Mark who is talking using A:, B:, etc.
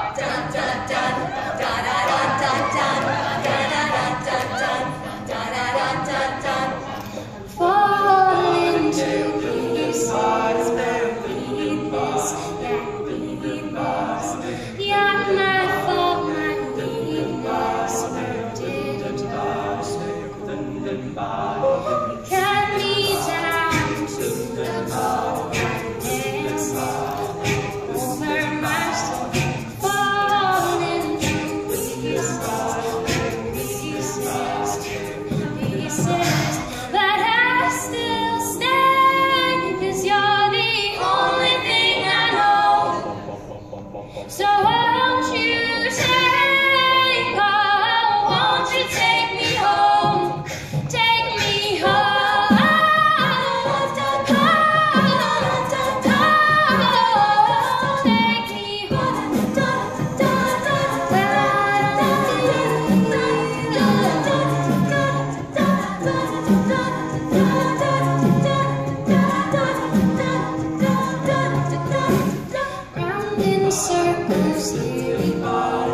A: Cut me down to the bone and dance over my soul, falling to pieces, but I still stand, 'cause you're the only thing I know. So won't you take, oh, won't you take me home? Take me home, take me home. Round in circles, here we go.